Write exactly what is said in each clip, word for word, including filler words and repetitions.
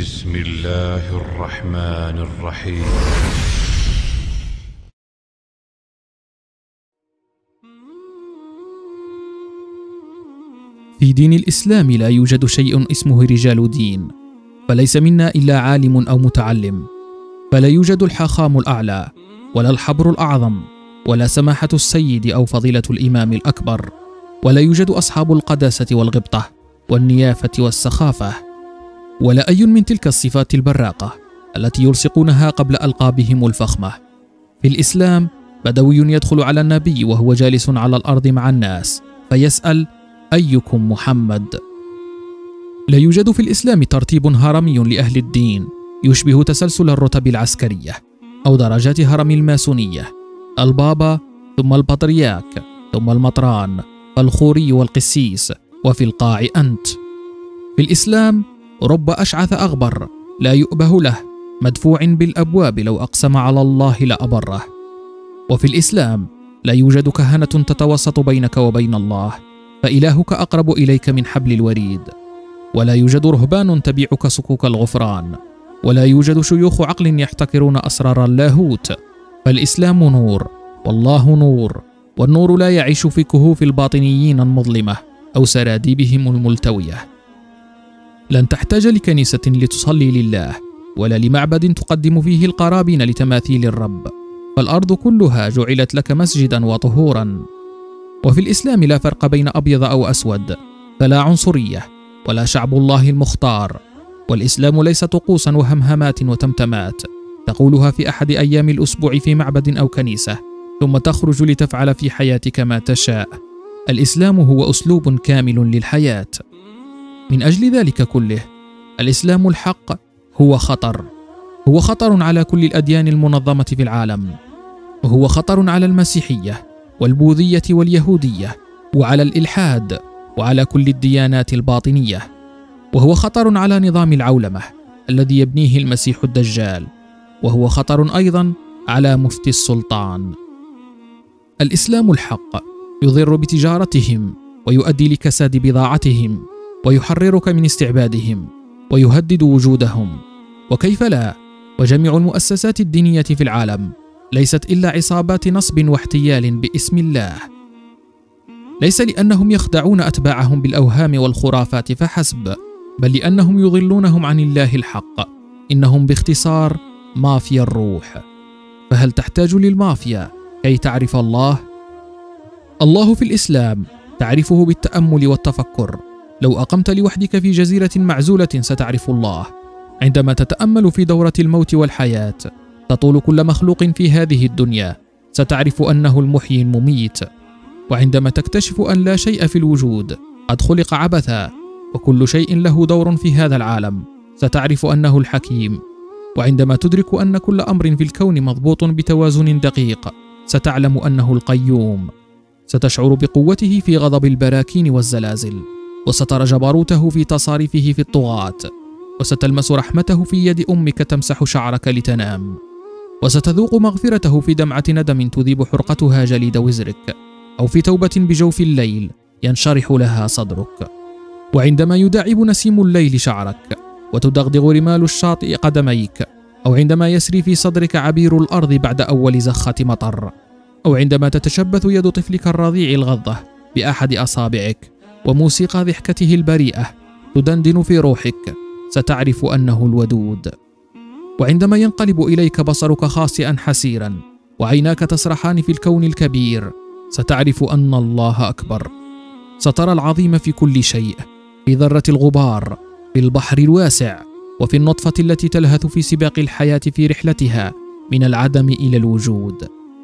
بسم الله الرحمن الرحيم. في دين الإسلام لا يوجد شيء اسمه رجال دين، فليس منا إلا عالم أو متعلم، فلا يوجد الحاخام الأعلى ولا الحبر الأعظم ولا سماحة السيد أو فضيلة الإمام الأكبر، ولا يوجد أصحاب القداسة والغبطة والنيافة والسخافة، ولا أي من تلك الصفات البراقة التي يلصقونها قبل ألقابهم الفخمة. في الإسلام بدوي يدخل على النبي وهو جالس على الأرض مع الناس فيسأل: أيكم محمد؟ لا يوجد في الإسلام ترتيب هرمي لأهل الدين يشبه تسلسل الرتب العسكرية أو درجات هرم الماسونية: البابا ثم البطرياك ثم المطران فالخوري والقسيس وفي القاع أنت. في الإسلام رب أشعث أغبر لا يؤبه له مدفوع بالأبواب لو أقسم على الله لأبره. وفي الإسلام لا يوجد كهنة تتوسط بينك وبين الله، فإلهك أقرب إليك من حبل الوريد، ولا يوجد رهبان تبيعك صكوك الغفران، ولا يوجد شيوخ عقل يحتكرون أسرار اللاهوت، فالإسلام نور والله نور، والنور لا يعيش في كهوف الباطنيين المظلمة أو سراديبهم الملتوية. لن تحتاج لكنيسة لتصلي لله، ولا لمعبد تقدم فيه القرابين لتماثيل الرب، فالأرض كلها جعلت لك مسجدا وطهورا. وفي الإسلام لا فرق بين أبيض أو أسود، فلا عنصرية ولا شعب الله المختار، والإسلام ليس طقوسا وهمهمات وتمتمات تقولها في أحد أيام الأسبوع في معبد أو كنيسة ثم تخرج لتفعل في حياتك ما تشاء. الإسلام هو أسلوب كامل للحياة. من أجل ذلك كله الإسلام الحق هو خطر، هو خطر على كل الأديان المنظمة في العالم، وهو خطر على المسيحية والبوذية واليهودية وعلى الإلحاد وعلى كل الديانات الباطنية، وهو خطر على نظام العولمة الذي يبنيه المسيح الدجال، وهو خطر أيضا على مفتي السلطان. الإسلام الحق يضر بتجارتهم ويؤدي لكساد بضاعتهم ويحررك من استعبادهم ويهدد وجودهم، وكيف لا، وجميع المؤسسات الدينية في العالم ليست إلا عصابات نصب واحتيال باسم الله، ليس لأنهم يخدعون أتباعهم بالأوهام والخرافات فحسب، بل لأنهم يضلونهم عن الله الحق. إنهم باختصار مافيا الروح. فهل تحتاج للمافيا كي تعرف الله؟ الله في الإسلام تعرفه بالتأمل والتفكر. لو أقمت لوحدك في جزيرة معزولة ستعرف الله. عندما تتأمل في دورة الموت والحياة تطول كل مخلوق في هذه الدنيا ستعرف أنه المحيي المميت. وعندما تكتشف أن لا شيء في الوجود قد خلق عبثا وكل شيء له دور في هذا العالم ستعرف أنه الحكيم. وعندما تدرك أن كل أمر في الكون مضبوط بتوازن دقيق ستعلم أنه القيوم. ستشعر بقوته في غضب البراكين والزلازل، وسترى جبروته في تصاريفه في الطغاة، وستلمس رحمته في يد أمك تمسح شعرك لتنام، وستذوق مغفرته في دمعة ندم تذيب حرقتها جليد وزرك، أو في توبة بجوف الليل ينشرح لها صدرك. وعندما يداعب نسيم الليل شعرك وتدغدغ رمال الشاطئ قدميك، أو عندما يسري في صدرك عبير الأرض بعد أول زخة مطر، أو عندما تتشبث يد طفلك الرضيع الغضة بأحد أصابعك وموسيقى ضحكته البريئة تدندن في روحك، ستعرف أنه الودود. وعندما ينقلب إليك بصرك خاسئا حسيرا وعيناك تسرحان في الكون الكبير ستعرف أن الله أكبر. سترى العظيم في كل شيء، في ذرة الغبار، في البحر الواسع، وفي النطفة التي تلهث في سباق الحياة في رحلتها من العدم إلى الوجود.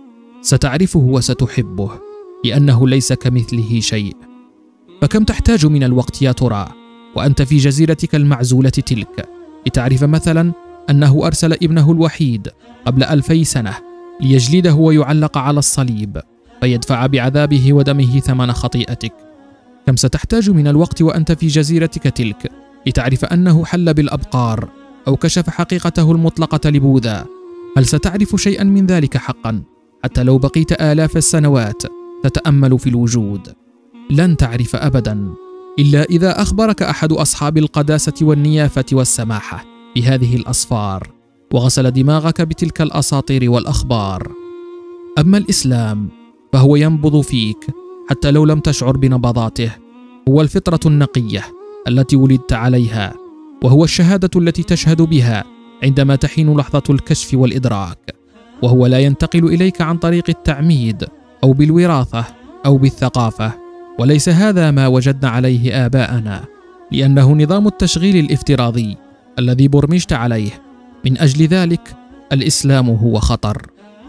ستعرفه وستحبه لأنه ليس كمثله شيء. فكم تحتاج من الوقت يا ترى وأنت في جزيرتك المعزولة تلك لتعرف مثلا أنه أرسل ابنه الوحيد قبل ألفي سنة ليجلده ويعلق على الصليب فيدفع بعذابه ودمه ثمن خطيئتك؟ كم ستحتاج من الوقت وأنت في جزيرتك تلك لتعرف أنه حل بالأبقار أو كشف حقيقته المطلقة لبوذا؟ هل ستعرف شيئا من ذلك حقا حتى لو بقيت آلاف السنوات تتأمل في الوجود؟ لن تعرف أبدا إلا إذا أخبرك أحد أصحاب القداسة والنيافة والسماحة بهذه الأصفار وغسل دماغك بتلك الأساطير والأخبار. أما الإسلام فهو ينبض فيك حتى لو لم تشعر بنبضاته، هو الفطرة النقية التي ولدت عليها، وهو الشهادة التي تشهد بها عندما تحين لحظة الكشف والإدراك، وهو لا ينتقل إليك عن طريق التعميد أو بالوراثة أو بالثقافة، وليس هذا ما وجدنا عليه آباءنا، لأنه نظام التشغيل الافتراضي الذي برمجت عليه. من أجل ذلك الإسلام هو خطر.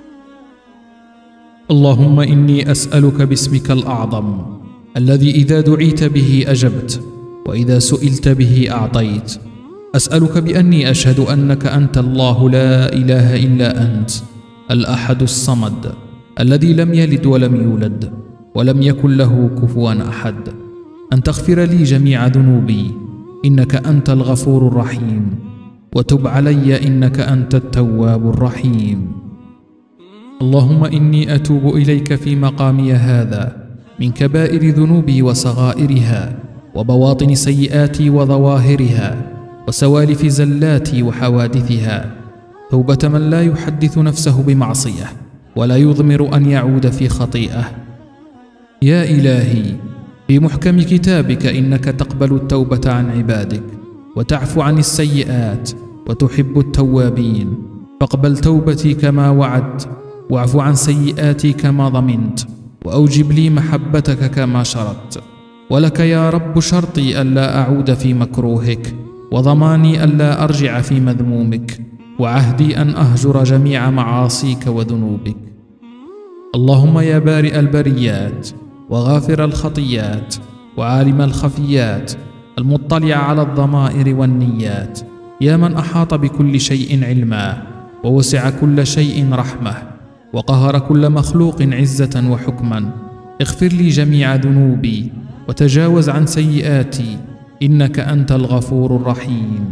اللهم إني أسألك باسمك الأعظم الذي إذا دعيت به أجبت وإذا سئلت به أعطيت، أسألك بأني أشهد أنك أنت الله لا إله إلا أنت، الأحد الصمد الذي لم يلد ولم يولد ولم يكن له كفوا أحد، أن تغفر لي جميع ذنوبي إنك أنت الغفور الرحيم، وتب علي إنك أنت التواب الرحيم. اللهم إني أتوب إليك في مقامي هذا من كبائر ذنوبي وصغائرها وبواطن سيئاتي وظواهرها وسوالف زلاتي وحوادثها، توبة من لا يحدث نفسه بمعصية ولا يضمر أن يعود في خطيئة. يا إلهي، في محكم كتابك إنك تقبل التوبة عن عبادك وتعفو عن السيئات وتحب التوابين، فاقبل توبتي كما وعدت، واعف عن سيئاتي كما ضمنت، وأوجب لي محبتك كما شرطت. ولك يا رب شرطي ألا أعود في مكروهك، وضماني ألا أرجع في مذمومك، وعهدي أن أهجر جميع معاصيك وذنوبك. اللهم يا بارئ البريات وغافر الخطيات وعالم الخفيات، المطلع على الضمائر والنيات، يا من أحاط بكل شيء علما ووسع كل شيء رحمة وقهر كل مخلوق عزة وحكما، اغفر لي جميع ذنوبي وتجاوز عن سيئاتي إنك أنت الغفور الرحيم.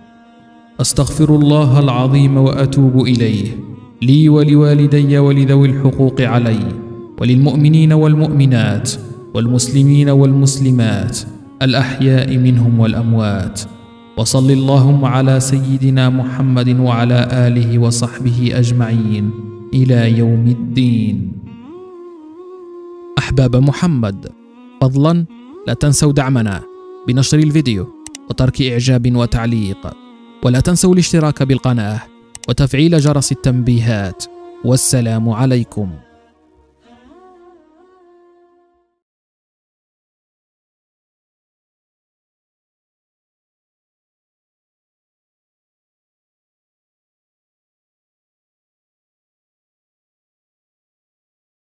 أستغفر الله العظيم وأتوب إليه، لي ولوالدي ولذوي الحقوق علي وللمؤمنين والمؤمنات والمسلمين والمسلمات الأحياء منهم والأموات. وصل اللهم على سيدنا محمد وعلى آله وصحبه أجمعين إلى يوم الدين. أحباب محمد، فضلا لا تنسوا دعمنا بنشر الفيديو وترك إعجاب وتعليق، ولا تنسوا الاشتراك بالقناة وتفعيل جرس التنبيهات. والسلام عليكم.